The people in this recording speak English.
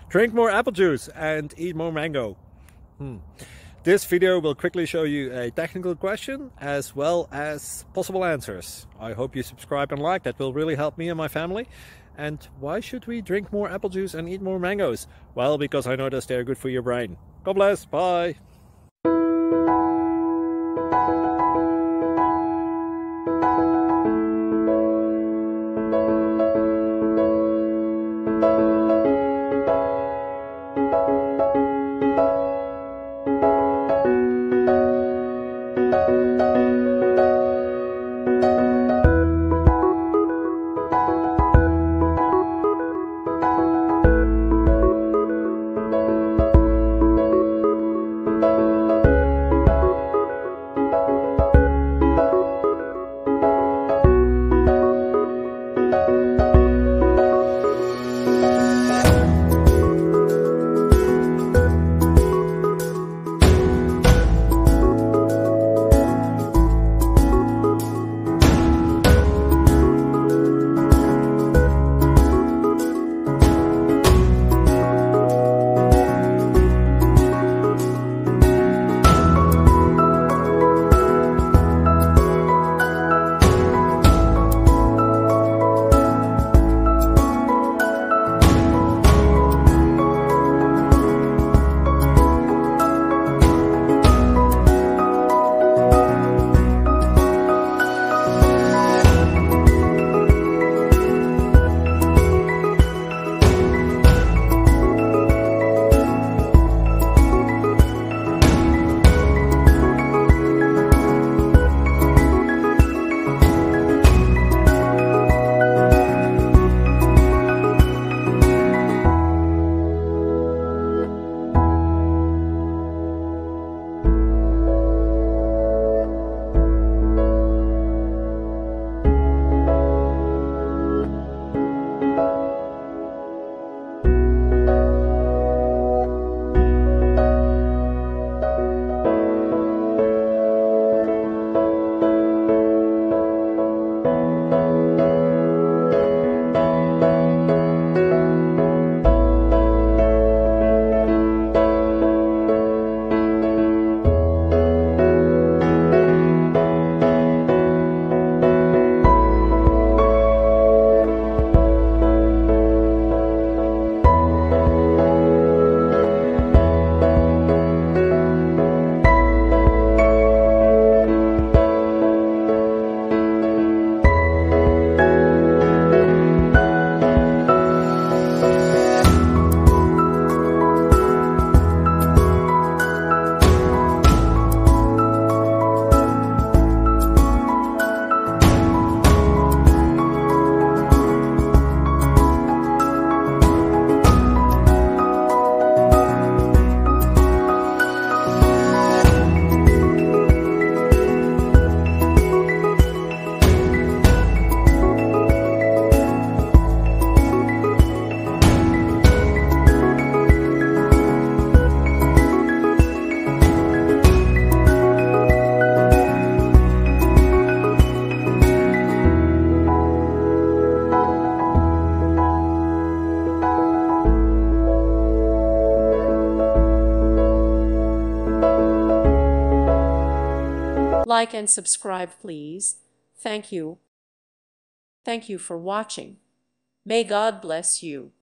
Drink more apple juice and eat more mango. This video will quickly show you a technical question as well as possible answers. I hope you subscribe and like, that will really help me and my family. And why should we drink more apple juice and eat more mangoes? Well, because I noticed they're good for your brain. God bless, bye! Like and subscribe, please. Thank you. Thank you for watching. May God bless you.